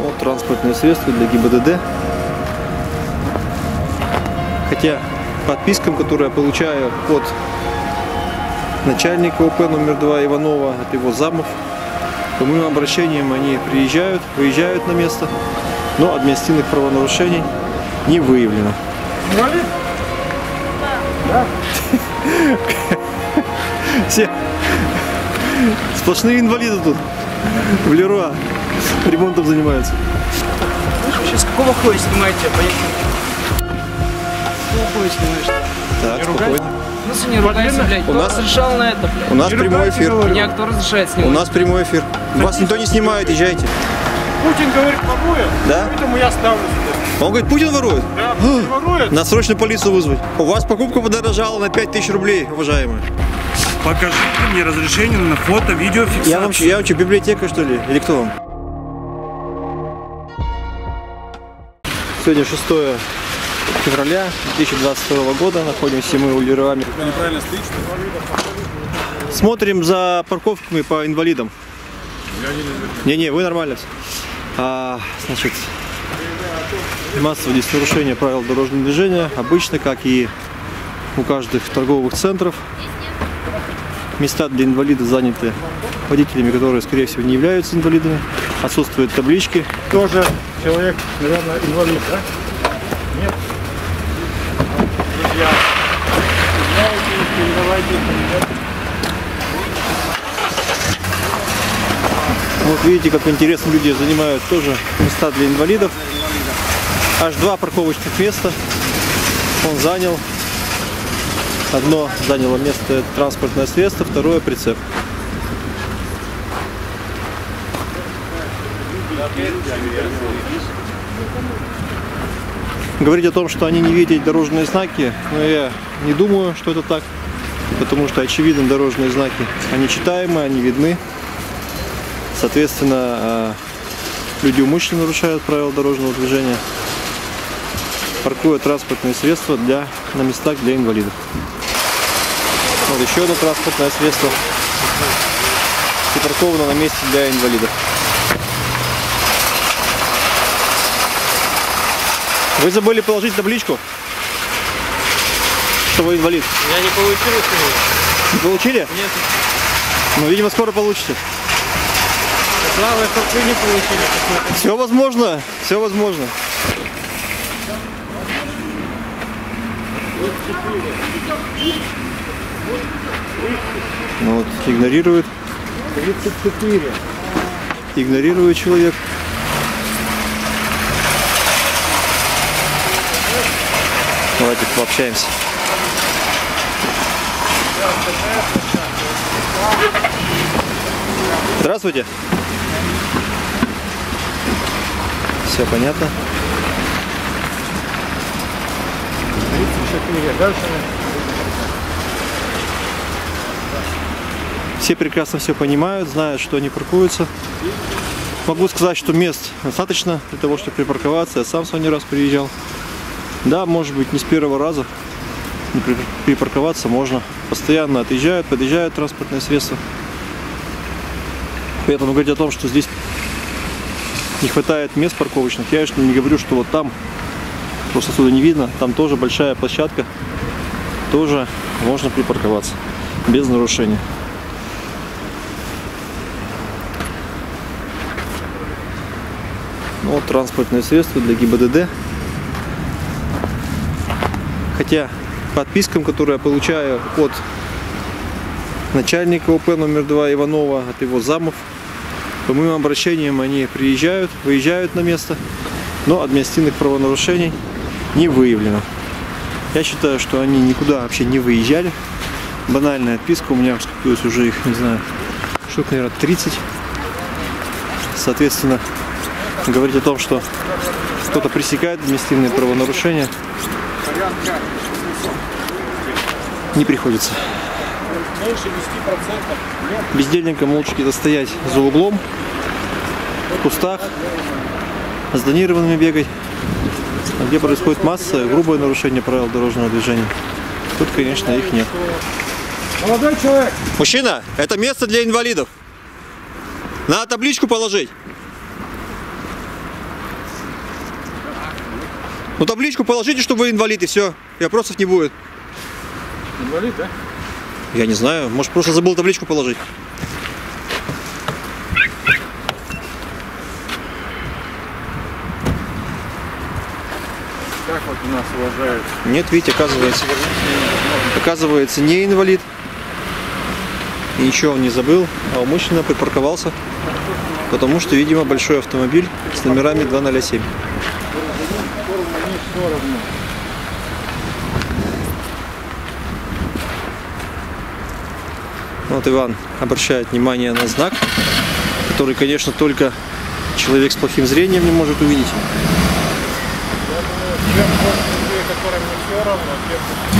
Вот транспортное средство для ГИБДД. Хотя подпискам, которые я получаю от начальника ОП номер 2 Иванова, от его замов, по моим обращениям они приезжают, выезжают на место, но административных правонарушений не выявлено. Да. Все сплошные инвалиды тут в Леруа ремонтом занимаются. Сейчас какого хуя снимаете? Поехали. Какого хуя снимаешь? Так, спокойно. Ну, не ругайся, блядь. Кто разрешал на это, блядь? У нас прямой эфир. Меня кто разрешает снимать? У нас прямой эфир. Вас никто не снимает, езжайте. Путин говорит, ворует, Да? поэтому я ставлю сюда. Он говорит, Путин ворует? Да, Путин ворует. Надо срочно полицию вызвать. У вас покупка подорожала на 5000 рублей, уважаемые. Покажите мне разрешение на фото, видео, фиксацию. Я вам что, библиотека, что ли? Или кто вам? Сегодня 6 февраля 2022 года. Находимся мы у Леруа. Смотрим за парковками по инвалидам. Не, вы нормально. Значит, массовое здесь нарушение правил дорожного движения. Обычно, как и у каждых торговых центров, места для инвалидов заняты водителями, которые, скорее всего, не являются инвалидами. Отсутствуют таблички. Тоже человек, наверное, инвалид, да? Нет? Друзья, передавайте. Вот видите, как интересно люди занимают тоже места для инвалидов. Аж 2 парковочных места он занял. Одно заняло место транспортное средство, второе прицеп. Говорить о том, что они не видят дорожные знаки, но я не думаю, что это так, потому что очевидно дорожные знаки, они читаемы, они видны. Соответственно, люди умышленно нарушают правила дорожного движения, паркуют транспортные средства на местах для инвалидов. Вот еще одно транспортное средство припарковано на месте для инвалидов. Вы забыли положить табличку, что вы инвалид? Я не получил сегодня. Не получили? Нет. Ну, видимо, скоро получите. Слава, чтоб вы не получили. Все возможно, все возможно. Ну вот, игнорирует. 34. Игнорирует человек. Давайте пообщаемся. Здравствуйте. Все понятно. 34. Дальше. Все прекрасно все понимают, знают, что они паркуются. Могу сказать, что мест достаточно для того, чтобы припарковаться. Я сам сегодня раз приезжал. Да, может быть, не с первого раза. Припарковаться можно. Постоянно отъезжают, подъезжают транспортные средства. Поэтому говорить о том, что здесь не хватает мест парковочных, я, конечно, не говорю, что вот там, просто отсюда не видно, там тоже большая площадка, тоже можно припарковаться без нарушений. Вот транспортное средство для ГИБДД. Хотя подпискам, которые я получаю от начальника ОП номер 2 Иванова, от его замов, по моим обращениям они приезжают, выезжают на место, но административных правонарушений не выявлено. Я считаю, что они никуда вообще не выезжали. Банальная отписка, у меня скопилось уже их, не знаю, штук, наверное, 30. Соответственно, говорить о том, что кто-то пресекает административные правонарушения, не приходится. Бездельникам лучше где-то стоять за углом, в кустах, с тонированными бегать. А где происходит масса, грубое нарушение правил дорожного движения, тут, конечно, их нет. Молодой человек! Мужчина, это место для инвалидов. Надо табличку положить. Ну табличку положите, что вы инвалид, и все. И вопросов не будет. Инвалид, да? Я не знаю, может просто забыл табличку положить. Как вот у нас уважают? Нет, видите, оказывается не инвалид. И ничего он не забыл, а умышленно припарковался, потому что, видимо, большой автомобиль с номерами 207. Вот Иван обращает внимание на знак, который, конечно, только человек с плохим зрением не может увидеть. Тем людей, которым не все равно, тем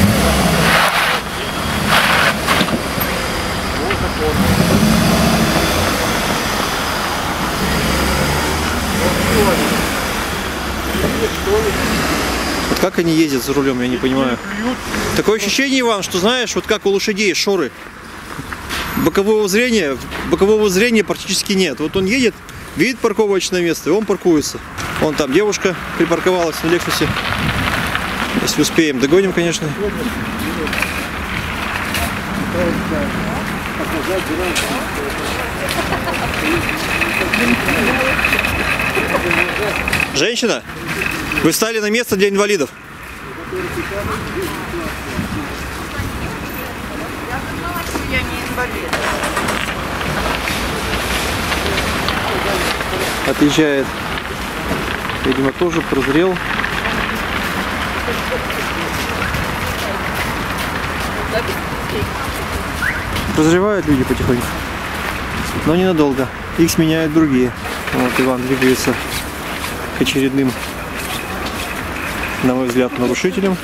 Вот как они ездят за рулем, я не понимаю. Такое ощущение, Иван, что знаешь, вот как у лошадей шоры. Бокового зрения практически нет. Вот он едет, видит парковочное место, и он паркуется. Вон там девушка припарковалась на Лексусе. Если успеем, догоним, конечно. Женщина, вы встали на место для инвалидов. Я не инвалид. Отъезжает, видимо, тоже прозрел. Прозревают люди потихоньку, но ненадолго. Их сменяют другие. Вот Иван двигается к очередным, на мой взгляд, нарушителям.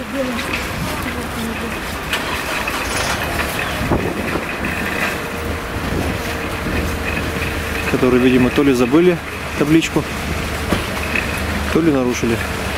Которые, видимо, то ли забыли табличку, то ли нарушили.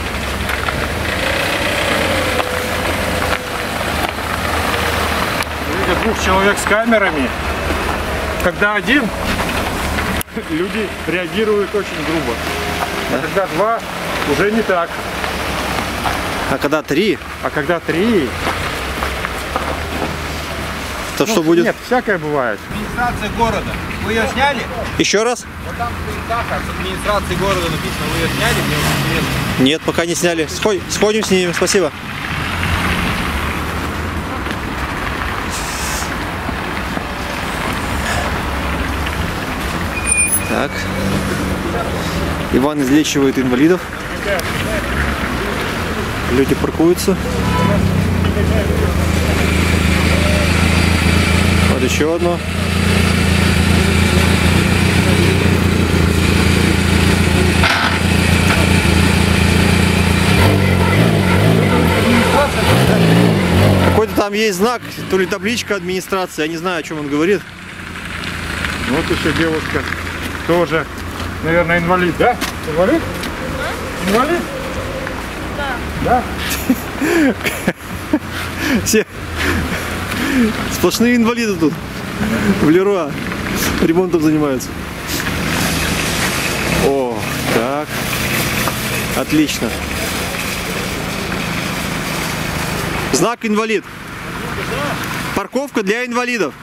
видят двух человек с камерами. Когда один, люди реагируют очень грубо. А когда два, уже не так. А когда три? А когда три, то что будет? Нет, всякое бывает. Администрация города. Вы ее сняли? Еще раз? Вот там стоит таха с администрации города написано. Вы ее сняли? Мне очень интересно. Нет, пока не сняли. Сходим с ними, спасибо. Так. Иван излечивает инвалидов. Люди паркуются. Вот еще одно. Какой-то там есть знак, то ли табличка администрации, я не знаю, о чем он говорит. Вот еще девушка тоже, наверное, инвалид, да? Инвалид? Инвалид? Да. Да? Все сплошные инвалиды тут. В Леруа ремонтом занимаются. О, так. Отлично. Знак инвалид. Парковка для инвалидов.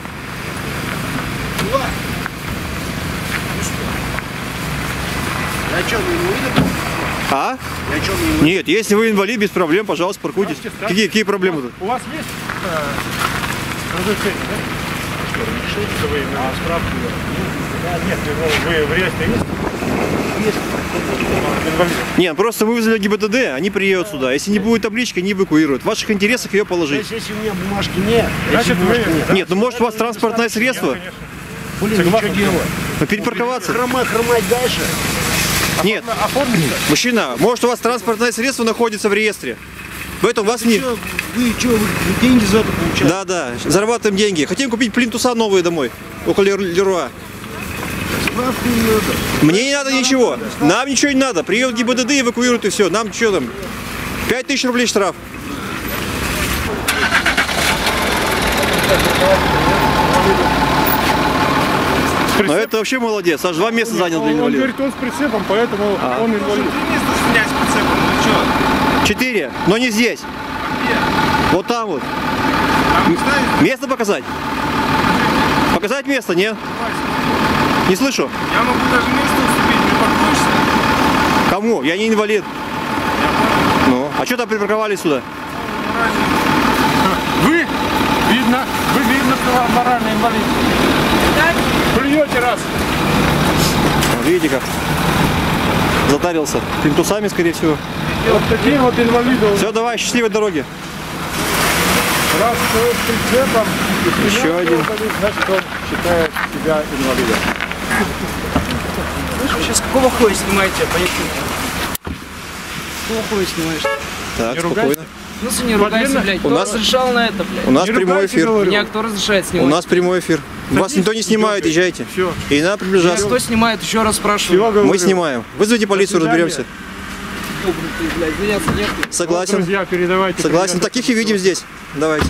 Я что, не инвалид? А? Я что, не инвалид? Нет, если вы инвалид, без проблем, пожалуйста, паркуйтесь. Какие проблемы тут? У вас есть разрешение, да? Что вы на справку? Нет, вы в реестре есть? Есть. Инвалид. Нет, просто вы вызвали ГИБДД, они приедут сюда. Если не будет таблички, они эвакуируют. В ваших интересах ее положить. Если у меня бумажки нет, Значит, вы... Нет, ну может у вас транспортное средство? блин, ну что делать? Ну, перепарковаться? Хромать дальше? Нет. Мужчина, может у вас транспортное средство находится в реестре? Поэтому вас не... Вы деньги за это получаете? Да, да, зарабатываем деньги. Хотим купить плинтуса новые домой, около Леруа. Справку не надо. Мне не надо ничего. Нам ничего не надо. Приедут ГИБДД, эвакуируют и все. Нам что там? 5000 рублей штраф. Но это вообще молодец. Аж 2 места занял для Он инвалидов. говорит, он с прицепом, поэтому он инвалид. Ты не снять с прицепом, ну что? 4, но не здесь. Вот там вот. Место показать? Показать место, нет? Не слышу. Я могу даже место уступить, не паркуешься? Кому? Я не инвалид. Ну, а что там припарковали сюда? Вы видно, что вы моральный инвалид. Плюете раз. Видите как? Затарился. Плинтусами, скорее всего. Вот такие вот инвалиды. Все, давай, счастливой дороги. Раз человек с прицепом, Еще один. значит он считает себя инвалидом. Вы сейчас какого хуя снимаете? Я понять не могу. Какого хуя снимаешь? Так, Не спокойно. ругайся. Ну, если не ругайся, блядь. Кто У нас- разрешал на это, блядь? У нас Не прямой ругайся, эфир. говорю. Меня кто разрешает У снимать? нас прямой эфир. Вас Садись, никто не снимает, идёте. езжайте. Всё. И надо приближаться. Кто снимает, еще раз спрашиваю. Всего говорю. Мы снимаем. Вызовите полицию, свидания. разберемся. Ёбнутый, блядь, заняться нет. Вот, Согласен. друзья, передавайте. Согласен. привет. Таких и видим здесь. Давайте.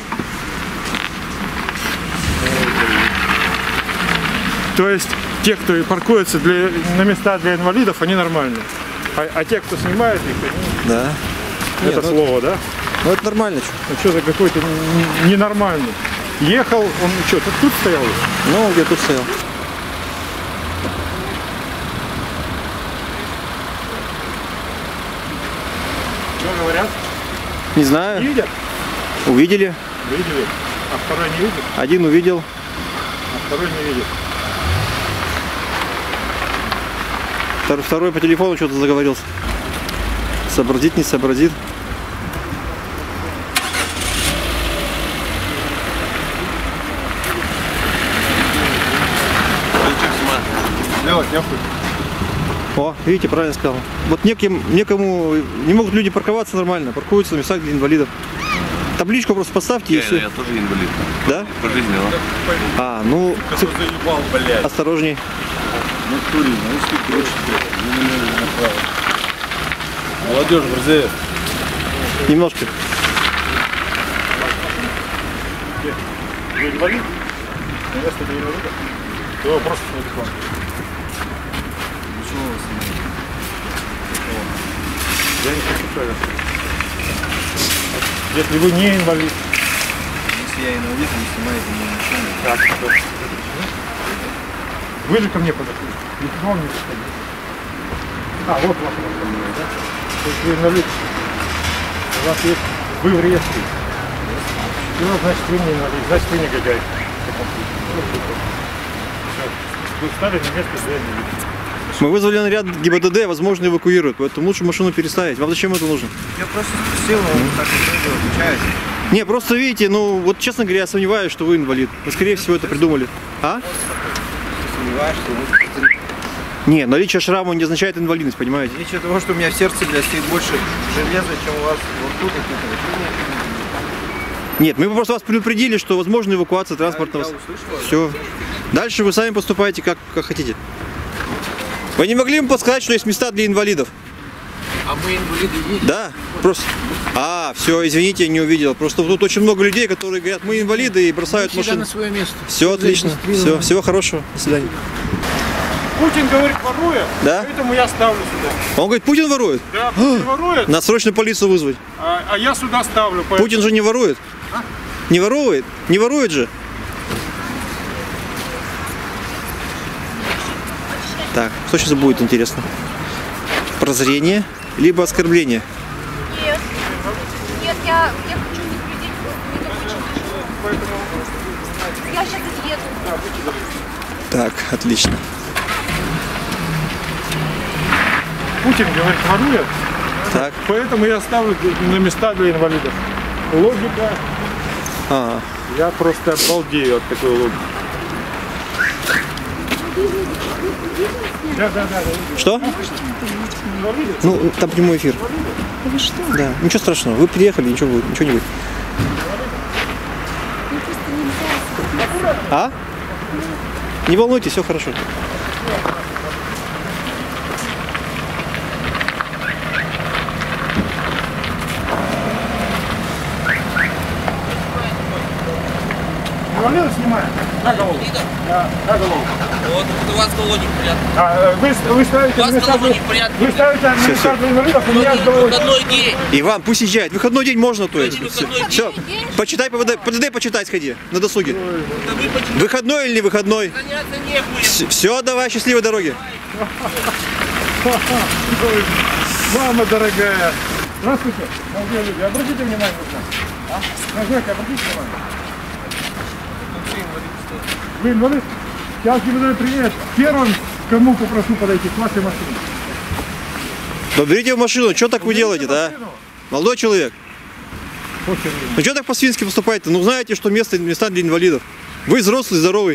То есть те, кто и паркуется на места для инвалидов, они нормальные. А те, кто снимает их, они... Да. это Нет, ну, слово, да? ну это нормально. Чё. Ну что за какой-то ненормальный. Ехал, он что, тут стоял? Ну, где тут стоял. Что говорят? Не знаю. Видят? Увидели. Видели. А второй не видит? Один увидел. А второй не видит. Второй по телефону что-то заговорился. Сообразит, не сообразит. О, видите, правильно сказал. Вот некому не могут люди парковаться нормально, паркуются на местах для инвалидов. Табличку просто поставьте и все. Я тоже инвалид. Да? По жизни, да. А, ну, осторожней. Молодежь, друзья. Немножко. Вы инвалид? Место для инвалида? Да, просто на телефон. Я не хочу правильно. Если вы не инвалид. Если я инвалид, не снимаете меня машину. Так, что? Вы же ко мне подошли. Никого не подошли. А, вот ваш автомобиль, да? То есть вы инвалид. У вас есть... Вы в реестре. Ну, значит, вы не инвалид. Значит, вы негодяй. Вы встали на место для инвалида. Мы вызвали наряд ГИБДД, возможно, эвакуируют, поэтому лучше машину переставить. Вам зачем это нужно? Я просто спросил, он так не отвечает. Не, просто видите, ну вот честно говоря, я сомневаюсь, что вы инвалид. Вы, скорее всего, это придумали. А? Сомневаешься, Не, наличие шрама не означает инвалидность, понимаете? Ничего того, что у меня в сердце, блядь, стоит больше железа, чем у вас вот тут. Нет, мы просто вас предупредили, что возможна эвакуация транспортного. Я услышал. Все. Дальше вы сами поступаете как хотите. Вы не могли бы подсказать, что есть места для инвалидов? А мы инвалиды есть? Да, просто. А, все, извините, не увидел. Просто тут очень много людей, которые говорят, мы инвалиды и бросают Всегда машину. на свое место. Все отлично. Все, всего хорошего. До свидания. Путин говорит, ворует, Да? поэтому я ставлю сюда. Он говорит, Путин ворует. Да, Путин ворует, Надо срочно полицию вызвать. а я сюда ставлю. Поэтому... Путин же не ворует. Не ворует? Не ворует же. Так, что сейчас будет интересно? Прозрение, либо оскорбление? Нет. Нет, я хочу не глядеть, мне так очень тяжело. Я сейчас отъеду. Так, отлично. Путин говорит, ворует, Так, поэтому я ставлю на места для инвалидов. Логика. ага. Я просто обалдею от такой логики. Да. Что? Ну, там прямой эфир. Вы что? Да, ничего страшного. Вы приехали, ничего не будет. А? Не волнуйтесь, все хорошо. Инвалидов снимаем. На голову. На голову. Вот у вас голову неприятно. Вы ставите У вас на места, голова неприятная. вы ставите на места для инвалидов, у меня с головой. Выходной день. Иван, пусть езжает. Выходной день можно, то есть. Выходной Все. Почитай ПДД, почитай, сходи. На досуге. Да вы почему Выходной или не выходной? заняться не будем? Все, давай, счастливой дороги. Мама дорогая. Здравствуйте, молодые люди. Обратите внимание на нас. На знак обратите внимание. Вы инвалид? Сейчас передаю привет. Первым, кому попрошу подойти к вашей машине. Да берите в машину, что так вы делаете, да? Молодой человек. Очень Ну что так по-свински поступаете? Ну знаете, что места для инвалидов. Вы взрослый, здоровый.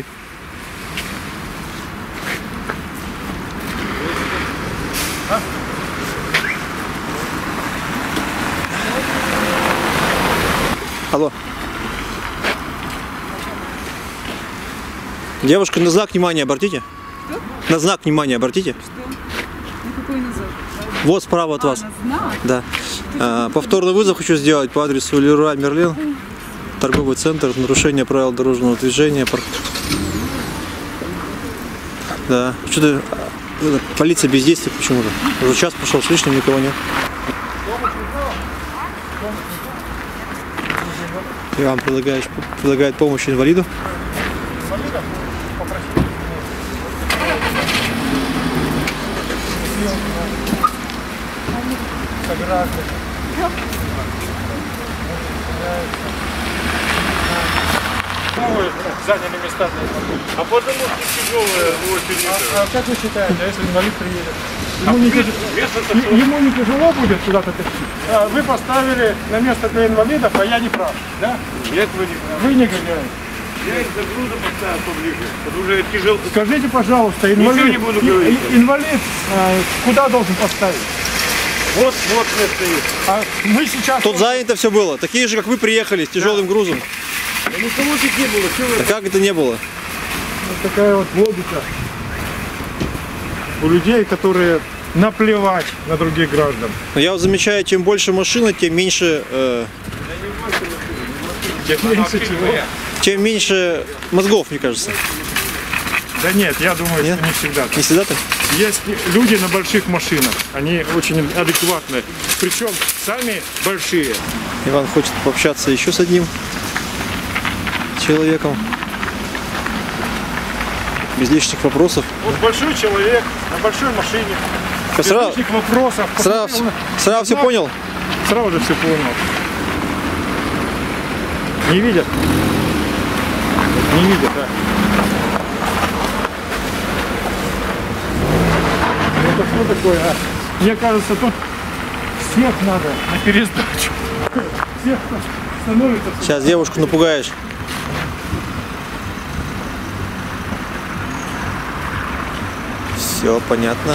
Алло. Девушка, на знак внимания обратите. На знак внимания обратите. Какой назад? Вот справа от вас. На знак? Да. Повторный вызов хочу сделать по адресу Леруа Мерлен. Торговый центр. Нарушение правил дорожного движения. Да. Что-то полиция бездействует почему-то. Уже час пошел с лишним, никого нет. И вам предлагает помощь инвалиду. Заняли места для инвалидов. А потому что тяжелые очень. А как вы считаете, а если инвалид приедет? Ему не тяжело будет куда-то тащить? Вы поставили на место для инвалидов, а я не прав, да? Нет, вы не правы. Вы негодяй. Я их за грудо поставил поближе. Это уже тяжело. Скажите, пожалуйста, Ничего инвалид, не буду говорить. инвалид куда должен поставить? Вот место есть. А мы сейчас... Тут занято все было. Такие же, как вы, приехали с тяжелым грузом. Да никого тут не было. Чего вы? А как это не было? Вот такая вот логика у людей, которые наплевать на других граждан. Но я вот замечаю, чем больше машина, тем меньше, тем меньше мозгов, мне кажется. Да нет, я думаю, Нет? что не всегда. Не всегда так? Есть люди на больших машинах, они очень адекватные, причем сами большие. Иван хочет пообщаться еще с одним человеком. Без лишних вопросов. Вот большой человек на большой машине, без Сразу, лишних вопросов. сразу все понял? Сразу же все понял. Не видят? Не видят, да. Это что такое, а? Мне кажется, тут всех надо на пересдачу. Всех становится. Сейчас девушку напугаешь. Все понятно.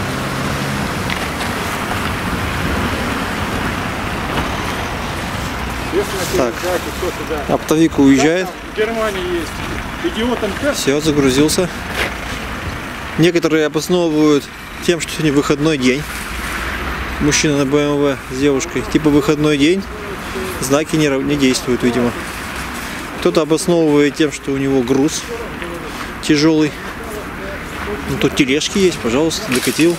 Так, оптовик уезжает. В Германии есть идиотом тест. Все, загрузился. Некоторые обосновывают тем, что сегодня выходной день. Мужчина на БМВ с девушкой. Типа выходной день. Знаки не действуют, видимо. Кто-то обосновывает тем, что у него груз тяжелый. Ну, тут тележки есть, пожалуйста, докатил.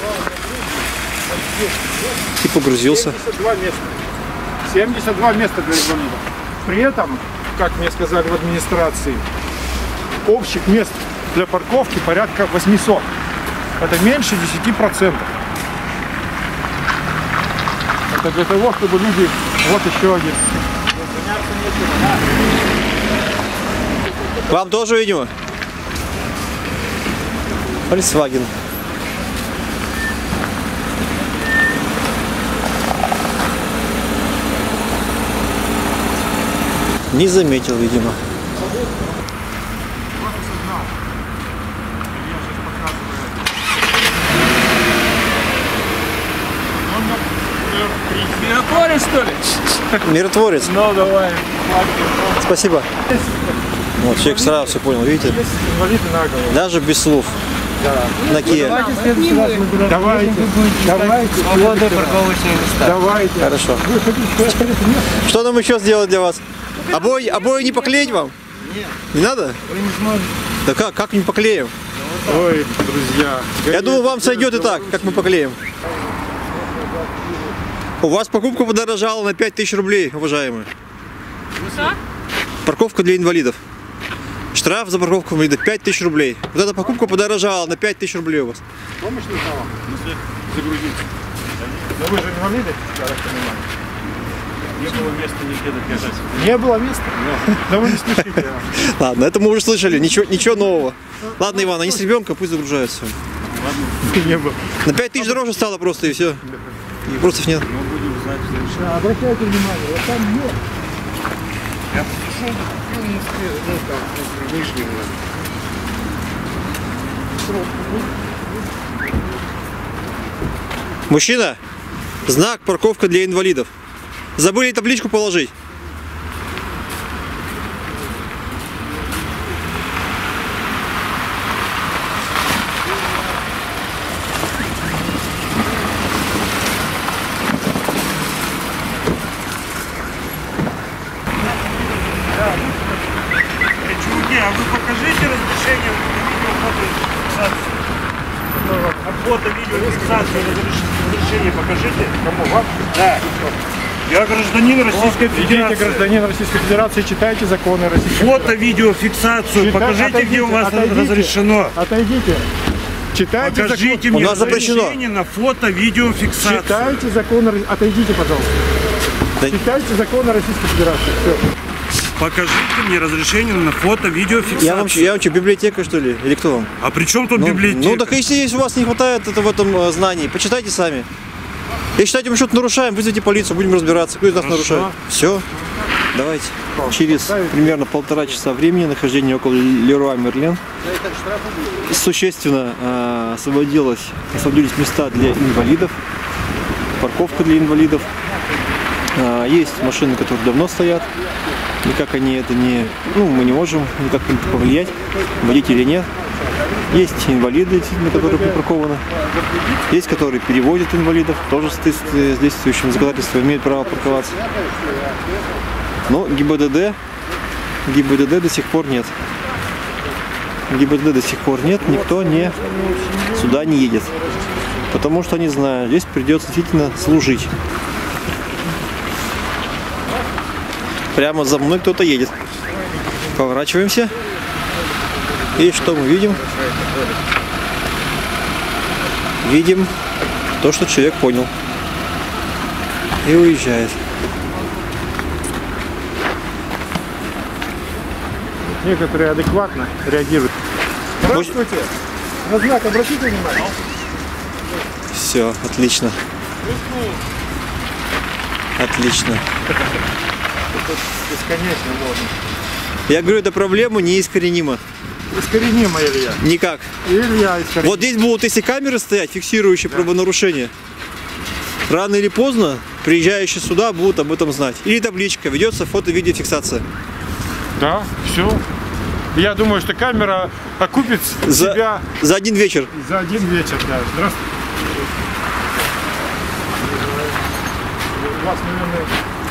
И погрузился. 72 места. 72 места для инвалидов. При этом, как мне сказали в администрации, общих мест для парковки порядка 800. Это меньше 10%. Это для того, чтобы люди... Вот еще один. Вам тоже, видимо? Volkswagen. Не заметил, видимо. Миротворец, что ли? Миротворец. Ну, давай. Спасибо. Вот, человек сразу все понял, видите? Есть инвалиды на голову. Даже без слов. На Kia. Давайте. Давайте. Свободные парковочные места. Давайте. Хорошо. Что нам еще сделать для вас? Обои не поклеить вам? Не надо? Да как не поклеим? Ой, друзья. Я думаю, вам сойдет и так, как мы поклеим. У вас покупка подорожала на 5000 рублей, уважаемые. Парковка для инвалидов. Штраф за парковку инвалидов 5000 рублей. Вот эта покупка подорожала на 5000 рублей у вас. Помощь нужна вам? Загрузить. Но вы же инвалиды, я так понимаю. Не было места нигде доказать. Не было места? Да вы не спешите. Ладно, это мы уже слышали, ничего нового. Ладно, Иван, они с ребенка, пусть загружаются. Не было. На 5000 дороже стало просто, и все. И вопросов нет. Обращайте внимание, вот там нет. Я пришел, не успел, там, нижнего. Мужчина, знак парковка для инвалидов. Забыли табличку положить. Чуваки, а вы покажите разрешение на фото, видеофиксацию, разрешение покажите. Кому? Вам? Да. Я гражданин Российской Идите, Федерации. гражданин Российской Федерации, читайте законы Российской Федерации. Фото, видеофиксацию. Покажите, где у вас разрешено. Отойдите. Читайте Покажите У мне нас запрещено. разрешение на фото, видеофиксацию. Читайте законы. Отойдите, пожалуйста. Да. Читайте законы Российской Федерации. Все. Покажите мне разрешение на фото, видеофиксацию. Я вам что, библиотека, что ли? Или кто вам? А при чем тут библиотека? Ну так если у вас не хватает это в этом знании, почитайте сами. Если считаете, мы что-то нарушаем, вызовите полицию, будем разбираться, кто из нас нарушает. Все, давайте. Через примерно 1,5 часа времени нахождения около Леруа Мерлен существенно освободились места для инвалидов, парковка для инвалидов. Есть машины, которые давно стоят. Никак они это не... Ну, мы не можем никак повлиять, водители нет. Есть инвалиды, которые припаркованы. Есть, которые перевозят инвалидов, тоже с действующим законодательством имеют право парковаться. Но ГИБДД до сих пор нет. ГИБДД до сих пор нет, никто сюда не едет. Потому что они знают, здесь придется действительно служить. Прямо за мной кто-то едет. Поворачиваемся. И что мы видим? Видим то, что человек понял. И уезжает. Некоторые адекватно реагируют. Здравствуйте. На знак обратите внимание. Все, отлично. Отлично. Бесконечно можно. Я говорю, эта проблема неискоренима. Искоренимо, Илья. Никак. Илья искоренимо. Вот здесь будут, если камеры стоять, фиксирующие правонарушения, рано или поздно приезжающие сюда будут об этом знать. Или табличка, ведется фото-видеофиксация. Да, все. Я думаю, что камера окупит себя за один вечер. за один вечер. Да. Здравствуйте. У вас, наверное,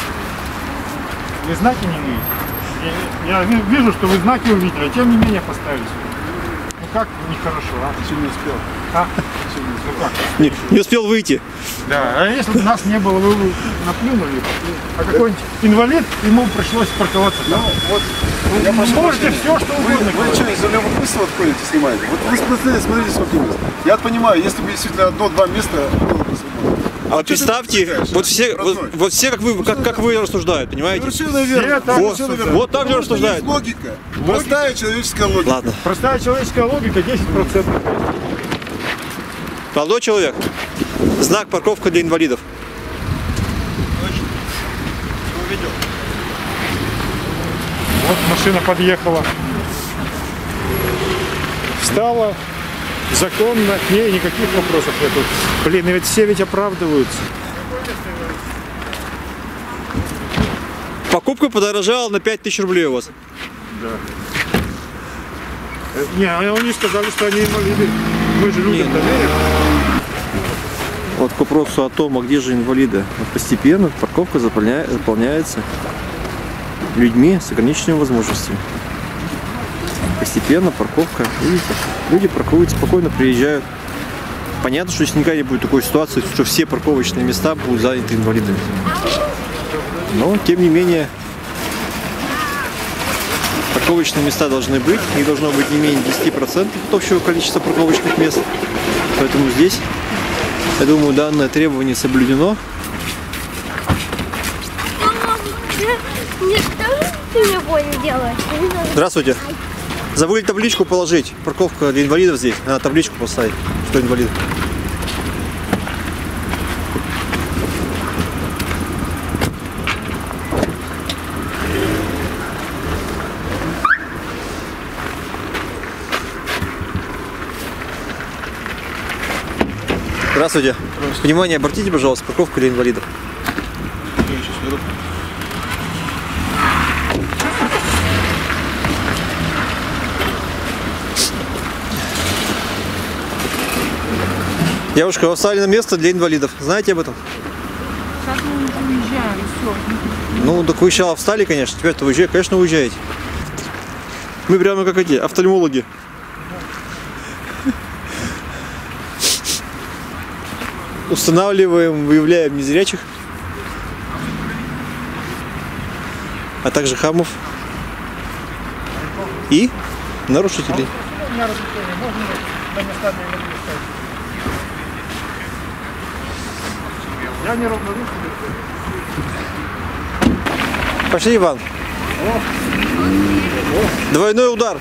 вы знаки не видите? Я вижу, что вы знаки увидели, тем не менее поставили. Ну как нехорошо, а? Еще не успел. А? Ну как? Не успел выйти. Да, а если бы нас не было, вы бы наплюнули. А какой-нибудь инвалид, ему пришлось парковаться там. Вот, Вы можете все, что угодно. вы что, из-за любопытства отходите, снимаете? Вот вы смотрите, сколько мест. Я понимаю, если бы действительно одно-два места, было бы свободно. А вот представьте, вот все как вы рассуждают, понимаете? Совершенно верно. так Совершенно верно. вот так же Потому что рассуждают. есть логика. Простая человеческая логика. Ладно. Простая человеческая логика 10%. Молодой человек, знак парковка для инвалидов. Вот машина подъехала. Встала. Законно, к ней никаких вопросов нету. Блин, и ведь все оправдываются. Покупка подорожала на 5000 рублей у вас. Не, они сказали, что они инвалиды. Мы же людям доверим. Вот к вопросу о том, а где же инвалиды. Вот постепенно парковка заполняется людьми с ограниченными возможностями. Постепенно парковка, видите, люди паркуются, спокойно приезжают. Понятно, что здесь никогда не будет такой ситуации, что все парковочные места будут заняты инвалидами. Но, тем не менее, парковочные места должны быть. Их должно быть не менее 10% от общего количества парковочных мест. Поэтому здесь, я думаю, данное требование соблюдено. Ты мне больно делаешь. Здравствуйте. Забыли табличку положить. Парковка для инвалидов здесь. Надо табличку поставить, что инвалид. Здравствуйте. Внимание, обратите, пожалуйста, парковка для инвалидов. Девушка, вы встали на место для инвалидов. Знаете об этом? Как мы уезжаем, все. Ну, так вы сначала встали, конечно. Теперь-то уезжаете, конечно, уезжаете. Мы прямо как эти офтальмологи. Устанавливаем, выявляем незрячих, а также хамов и нарушителей. Я не равнодушен. Пошли, Иван. Двойной удар.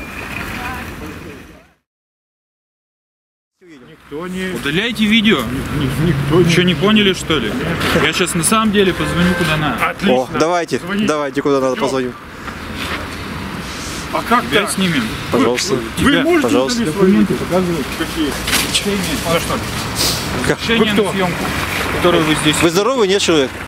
Никто не... Удаляйте видео. Никто Что, не поняли, что ли? Я сейчас на самом деле позвоню куда надо. Отлично. О, давайте, Звоните. давайте, куда надо, позвоним. А как Опять так? снимем. Пожалуйста. Вы можете пожалуйста. удалить документы показывать? Какие? За что? Как? Решение Вы кто? на съемку, которую вы здесь... Вы здоровый, нет, человек?